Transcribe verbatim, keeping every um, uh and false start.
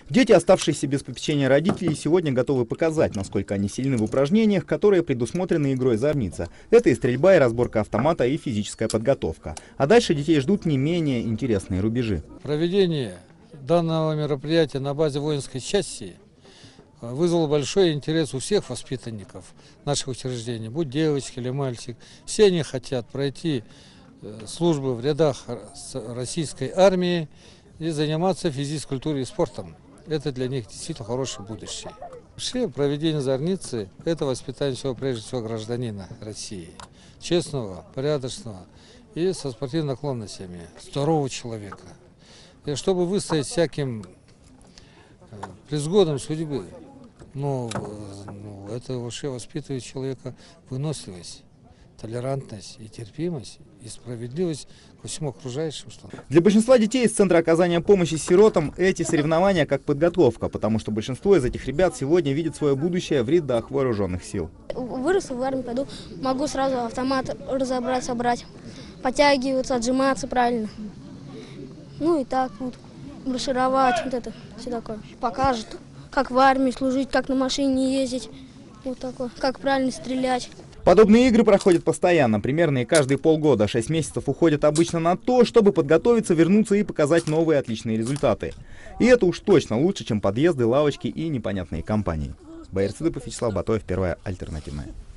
Дети, оставшиеся без попечения родителей, сегодня готовы показать, насколько они сильны в упражнениях, которые предусмотрены игрой «Зорница». Это и стрельба, и разборка автомата, и физическая подготовка. А дальше детей ждут не менее интересные рубежи. Проведение данного мероприятия на базе воинской части вызвало большой интерес у всех воспитанников наших учреждений, будь девочка или мальчик. Все они хотят пройти службу в рядах российской армии и заниматься физической культурой и спортом. Это для них действительно хорошее будущее. Вообще проведение зорницы – это воспитание всего, прежде всего, гражданина России. Честного, порядочного и со спортивными наклонностями, здорового человека. И чтобы выстоять всяким невзгодам судьбы, ну, ну, это вообще воспитывает человека выносливость, толерантность и терпимость, и справедливость ко всему окружающему. Для большинства детей из Центра оказания помощи сиротам эти соревнования как подготовка, потому что большинство из этих ребят сегодня видит свое будущее в рядах вооруженных сил. Вырос в армию, пойду, могу сразу автомат разобрать, собрать, подтягиваться, отжиматься правильно. Ну и так вот, маршировать, вот это все такое. Покажет, как в армии служить, как на машине ездить, вот такое, как правильно стрелять. Подобные игры проходят постоянно, примерно и каждые полгода. Шесть месяцев уходят обычно на то, чтобы подготовиться, вернуться и показать новые отличные результаты. И это уж точно лучше, чем подъезды, лавочки и непонятные компании. Баир Цыдыпов, Вячеслав Батоев, Первая альтернативная.